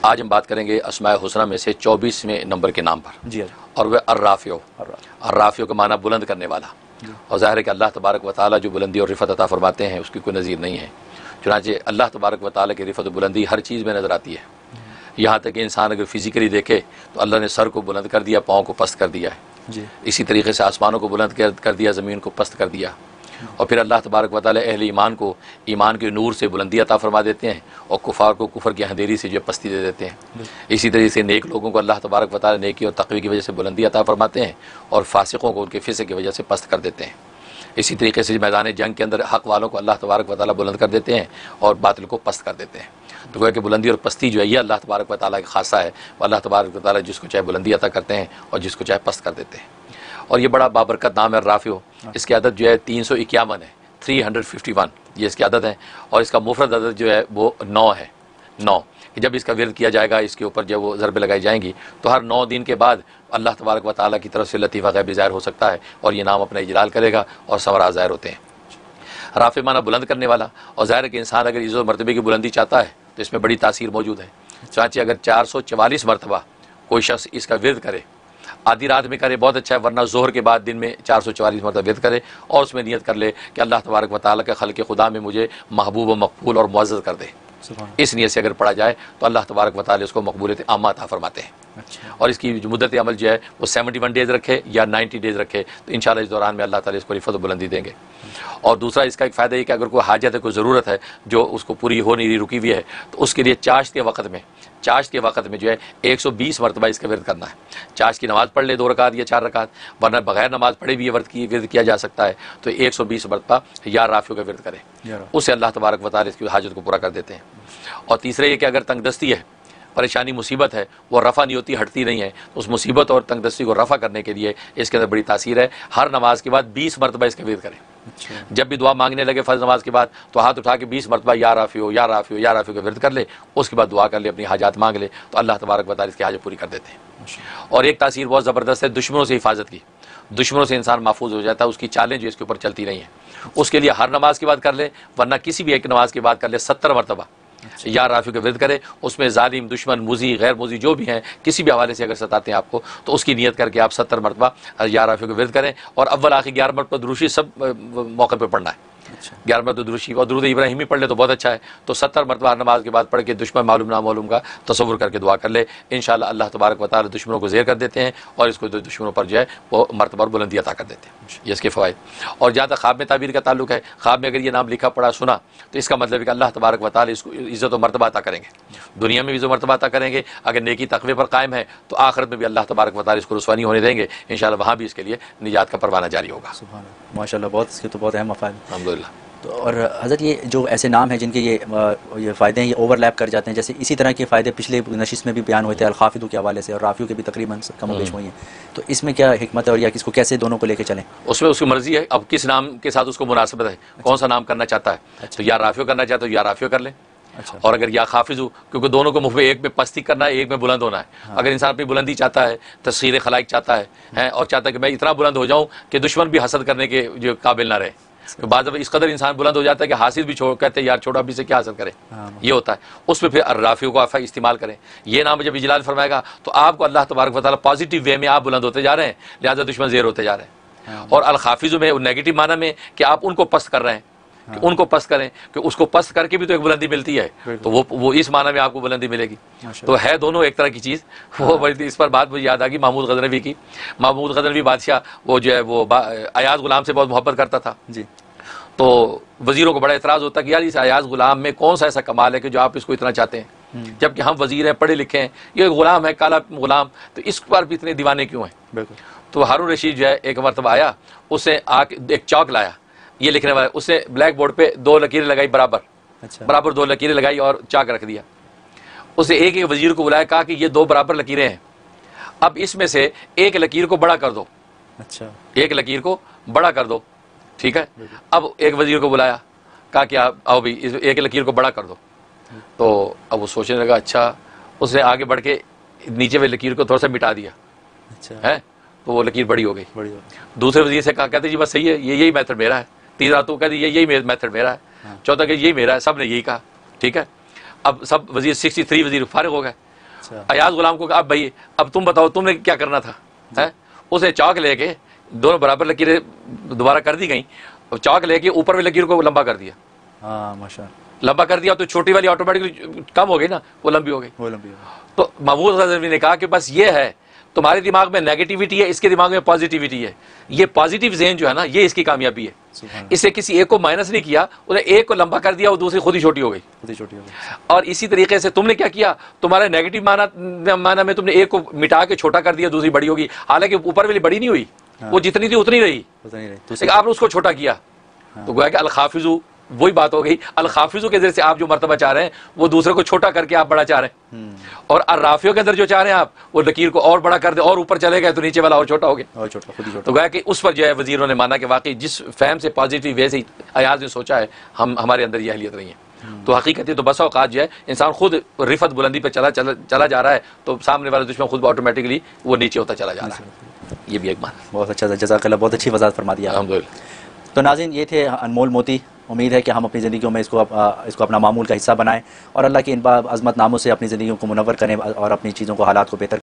आज हम बात करेंगे अस्माए हुस्ना में से 24वें नंबर के नाम पर जी, और वह अर्राफियो। अर्राफियो का माना बुलंद करने वाला। और ज़ाहिर है कि अल्लाह तबारक व तआला जो बुलंदी और रिफ़त अता फरमाते हैं उसकी कोई नज़ीर नहीं है। चुनांचे अल्लाह तबारक व तआला की रिफ़त बुलंदी हर चीज़ में नज़र आती है। यहाँ तक कि इंसान अगर फिज़िकली देखे तो अल्लाह ने सर को बुलंद कर दिया, पाँव को पस्त कर दिया है जी। इसी तरीके से आसमानों को बुलंद कर दिया, ज़मीन को पस्त कर दिया। और फिर अल्लाह तबारक व तआला अहले ईमान को ईमान के नूर से बुलंदी अता फरमा देते हैं और कुफार को कुफर की अंधेरी से जो पस्ती दे देते हैं। इसी तरीके से नेक लोगों को अल्लाह तबारक व तआला नेकी और तक़वी की वजह से बुलंदी अता फरमाते हैं और फासिकों को उनके फिस्क की वजह से पस्त कर देते हैं। इसी तरीके से मैदान जंग के अंदर हक़ वालों को अल्लाह तबारक व तआला बुलंद कर देते हैं और बातिल को पस्त कर देते हैं। तो गोया कि बुलंदी और पस्ती जो है ये अल्लाह तबारक व तआला का खासा है। अल्लाह तबारक व तआला जिसको चाहे बुलंदी अता करते हैं और जिसको चाहे पस्त कर देते हैं। और ये बड़ा बाबरकत नाम है अर्राफियो। इसकी आदत जो है 351 है, 351 ये इसकी आदत है। और इसका मुफरद आदत जो है वो 9 है। 9 कि जब इसका विरद किया जाएगा, इसके ऊपर जब वो ज़रबे लगाई जाएंगी तो हर 9 दिन के बाद अल्लाह तबारक व तआला की तरफ से लतीफ़ा गैबी ज़ाहिर हो सकता है और ये नाम अपना इजलाल करेगा और सवरा ज़ाहिर होते हैं। राफ़े माना बुलंद करने वाला। और ज़ाहिर है कि इंसान अगर इज़्ज़त मरतबे की बुलंदी चाहता है तो इसमें बड़ी तासीर मौजूद है। चाहे अगर 444 मरतबा कोई शख्स इसका विरद करे, आधी रात में करे बहुत अच्छा है, वरना ज़ोहर के बाद दिन में 444 मरतबा विरद करे और उसमें नियत कर ले कि अल्लाह तबारक व तआला के खल्क़ खुदा में मुझे महबूब व मकबूल और मुअज़्ज़ज़ कर दे। इस नियत से अगर पढ़ा जाए तो अल्लाह तबारक व तआला इसको मकबूलियत आमा अता फरमाते हैं। अच्छा। और इसकी जो मुद्दत अमल जो है वो 71 डेज़ रखे या 90 डेज़ रखे तो इंशाअल्लाह इस दौरान में अल्लाह ताला इसको रिफ़त बुलंदी देंगे। और दूसरा इसका एक फ़ायदा ये कि अगर कोई हाजत है, कोई ज़रूरत है जो उसको पूरी हो नहीं रही, रुकी हुई है, तो उसके लिए चाश्त के वक़्त में जो है 120 मरतबा इसका विरद करना है। चाश्त की नमाज़ पढ़ ले 2 रकात या 4 रकात, वरना बगैर नमाज़ पढ़े भी ये विरद किया जा सकता है। तो 120 मरतबा या राफ़ियों का विरद करे, उससे अल्लाह तबारक व तआला इसकी हाजत को पूरा कर देते हैं। और तीसरा ये कि अगर तंगदस्ती है, परेशानी मुसीबत है, वो रफ़ा नहीं होती, हटती नहीं है, तो उस मुसीबत और तंगदस्ती को रफ़ा करने के लिए इसके अंदर बड़ी तासीर है। हर नमाज के बाद 20 मरतबा इसका विरद करें। जब भी दुआ मांगने लगे फ़र्ज़ नमाज के बाद तो हाथ उठा के 20 मरतबा या राफ़ियो या राफ़ियो या राफ़ियो का विरद कर ले। उसके बाद दुआ कर ले, अपनी हाजात मांग ले, तो अल्लाह तबारक व तआला इसकी हाजत पूरी कर देते हैं। और एक तासीर बहुत ज़बरदस्त है दुश्मनों से हिफाजत की। दुश्मनों से इंसान महफूज हो जाता है, उसकी चालें जो इसके ऊपर चलती रही हैं उसके लिए हर नमाज के बाद कर ले, वरना किसी भी एक नमाज के बाद कर ले 70 मरतबा या राफ़ी का विरद करे। उसमें जालिम, दुश्मन, मुज़ी, गैर मुज़ी जो भी हैं, किसी भी हवाले से अगर सताते हैं आपको, तो उसकी नियत करके आप 70 मरतबा या राफ़ी का विरद करें। और अव्वल आखिर 11 मरतबा दुरूशी सब मौके पर पढ़ना है। 11 मरतबा दुरूशी और दुरूद इब्राहिमी पढ़ ले तो बहुत अच्छा है। तो 70 मरतबा नमाज के बाद पढ़ के दुश्मन मालूम ना मालूम का तसव्वुर करके दुआ कर ले। इंशाअल्लाह अल्लाह तबारक व तआला दुश्मनों को ज़ेर कर देते हैं और इसको दुश्मनों पर जो है वो मरतबा और बुलंदी अता कर देते हैं। ये इसके फ़वाइद। और जहाँ तक ख्वाब में ताबीर का ताल्लुक है, ख्वाब में अगर ये नाम लिखा पढ़ा सुना तो इसका मतलब है कि अल्लाह तबारक व तआला इसको इज़्ज़त और मरतबा अता करेंगे, दुनिया में भी इज़्ज़त मरतबा अता करेंगे। अगर नेकी तक़वे पर कायम है तो आखिरत में भी अल्लाह तबारक व तआला इसको रुसवा नहीं होने देंगे। इंशाअल्लाह वहाँ भी इसके लिए निजात का परवाना जारी होगा। सुभान अल्लाह, माशाअल्लाह, बहुत इसके तो बहुत अहम फ़ायदे अल्हम्दुलिल्लाह। तो और हज़रत ये जो ऐसे नाम हैं जिनके ये फ़ायदे हैं ये ओवरलैप कर जाते हैं, जैसे इसी तरह के फ़ायदे पिछले नशिस्त में भी बयान हुए थे अल-खाफ़िदु के हवाले से और राफ़ियों के भी तकरीबन कम पेश हुई हैं। तो इसमें क्या हिकमत है और या किसको कैसे दोनों को लेके चलें? उसमें उसकी मर्ज़ी है, अब किस नाम के साथ उसको मुनासिबत है, कौन सा नाम करना चाहता है। तो या राफ़ियो करना चाहता है तो या राफ़ियो कर ले। अच्छा। और अगर या खाफिज़ हो, क्योंकि दोनों को मुख्य एक में पस्ती करना है, एक में बुलंद होना है। हाँ। अगर इंसान अपनी बुलंदी चाहता है, तस्खीर खलाइक चाहता है और चाहता है कि मैं इतना बुलंद हो जाऊँ कि दुश्मन भी हसद करने के जो काबिल ना रहे। तो बाद में इस कदर इंसान बुलंद हो जाता है कि हासिल भी कहते हैं यार छोटा अभी से क्या हासिल करे। हाँ। ये होता है। उसमें फिर अर्राफियों को आप इस्तेमाल करें। ये नाम जब इजलाल फरमाएगा तो आपको अल्लाह तबारक व तआला पॉजिटिव वे में आप बुलंद होते जा रहे हैं, लिहाजा दुश्मन ज़ेर होते जा रहे हैं। हाँ। और अल-खाफिज़ु में नेगेटिव माना में कि आप उनको पस्त कर रहे हैं। हाँ। कि उनको पस्त करें कि उसको पस्त करके भी तो एक बुलंदी मिलती है, तो वो इस माना में आपको बुलंदी मिलेगी। तो है दोनों एक तरह की चीज़। वो बड़ी इस पर बात मुझे याद आ गई महमूद गज़नवी की। महमूद गज़नवी बादशाह वो जो है वो अयाज़ ग़ुलाम से बहुत मोहब्बत करता था जी। तो वज़ीरों को बड़ा एतराज़ होता कि यार इस अयाज़ ग़ुलाम में कौन सा ऐसा कमाल है कि जो आप इसको इतना चाहते हैं, जबकि हम वज़ीर हैं, पढ़े लिखे हैं, ये ग़ुलाम है, काला ग़ुलाम, तो इस पर भी इतने दीवाने क्यों हैं। तो हारून रशीद जो है एक मरतबा आया, उससे आके एक चौक लाया, ये लिखने वाला, उसने ब्लैक बोर्ड पे 2 लकीरें लगाई बराबर। अच्छा। बराबर 2 लकीरें लगाई और चाक रख दिया। उसे एक एक वज़ीर को बुलाया, कहा कि ये 2 बराबर लकीरें हैं, अब इसमें से एक लकीर को बड़ा कर दो। अच्छा। एक लकीर को बड़ा कर दो, ठीक है। अब एक वज़ीर को बुलाया, कहा कि आप आओ भाई एक लकीर को बड़ा कर दो। तो अब वो सोचने लगा, अच्छा। उसने आगे बढ़ के नीचे वाली लकीर को थोड़ा सा मिटा दिया। अच्छा। है तो वो लकीर बड़ी हो गई। दूसरे वज़ीर से कहा, कहते जी बस सही है, यही मेथड मेरा है। तीसरा तो कहते यही मेथड मेरा है। चौथा कि यही मेरा है। सब ने यही कहा, ठीक है। अब सब वज़ीर 63 वज़ीर फारिग हो गए। अयाज गुलाम को अब भाई अब तुम बताओ तुमने क्या करना था, है? उसे चौक लेके दोनों बराबर लकीरें दोबारा कर दी गई, चौक लेके ऊपर वाली लकीर को लंबा कर दिया। हाँ माशा, लंबा कर दिया तो छोटी वाली ऑटोमेटिकली कम हो गई ना, वो लंबी हो गई। तो महमूद गजनवी ने कहा कि बस ये है, तुम्हारे दिमाग में नेगेटिविटी है, इसके दिमाग में पॉजिटिविटी है। ये पॉजिटिव ज़हन जो है ना, ये इसकी कामयाबी है। इससे किसी एक को माइनस नहीं किया, उसने एक को लंबा कर दिया, वो दूसरी खुद ही छोटी हो गई। और इसी तरीके से तुमने क्या किया, तुम्हारे नेगेटिव माना में तुमने एक को मिटा के छोटा कर दिया, दूसरी बड़ी होगी। हालांकि ऊपर वाली बड़ी नहीं हुई, वो जितनी थी उतनी रही, लेकिन आपने उसको छोटा किया। तो गोया कि अल खाफिजु, वही बात हो गई, अल खाफिजु के जरिए से आप जो मर्तबा चाह रहे हैं वो दूसरे को छोटा करके आप बड़ा चाह रहे हैं, और अर राफियों के अंदर जो चाह रहे हैं आप, वो लकीर को और बड़ा कर दे, और ऊपर चले गए तो नीचे वाला और छोटा हो गया, और छोटा, खुद ही छोटा। तो गोया कि उस पर जो है वजीरों ने माना कि वाकई जिस फहम से पॉजिटिव वे से अयाज ने सोचा है, हमारे अंदर ये अहलियत नहीं है। तो हकीकत तो बस औकात जो है इंसान खुद रिफत बुलंदी पर चला जा रहा है, तो सामने वाला दुश्मन खुद ऑटोमेटिकली वो नीचे होता चला जा रहा है। ये भी एक बात। बहुत अच्छा, जज़ाकल्लाह, बहुत अच्छी वज़ाहत फरमा दिया अल्हम्दुलिल्लाह। तो नाज़रीन, ये थे अनमोल मोती। उम्मीद है कि हम अपनी ज़िंदगियों में इसको अपना मामूल का हिस्सा बनाएं और अल्लाह के इन अज़मत नामों से अपनी ज़िंदगियों को मुनव्वर करें और अपनी चीज़ों को, हालात को बेहतर